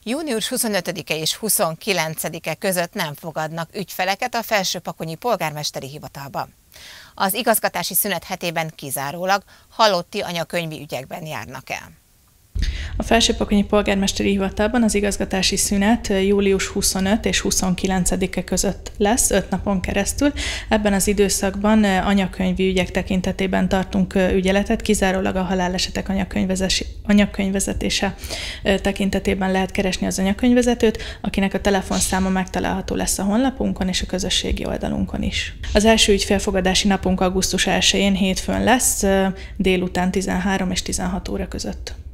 Június 25-e és 29-e között nem fogadnak ügyfeleket a Felsőpakonyi Polgármesteri Hivatalban. Az igazgatási szünet hetében kizárólag halotti anyakönyvi ügyekben járnak el. A Felsőpakonyi Polgármesteri Hivatalban az igazgatási szünet július 25 és 29-e között lesz, 5 napon keresztül. Ebben az időszakban anyakönyvi ügyek tekintetében tartunk ügyeletet, kizárólag a halálesetek anyakönyvvezetése tekintetében lehet keresni az anyakönyvvezetőt, akinek a telefonszáma megtalálható lesz a honlapunkon és a közösségi oldalunkon is. Az első ügyfélfogadási napunk augusztus 1-én hétfőn lesz, délután 13 és 16 óra között.